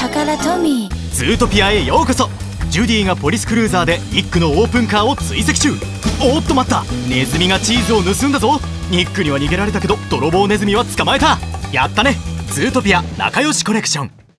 タカラトミー。 ズートピアへようこそ。ジュディがポリスクルーザーでニックのオープンカーを追跡中。おっと待った、ネズミがチーズを盗んだぞ。ニックには逃げられたけど泥棒ネズミは捕まえた。やったね、ズートピア仲良しコレクション。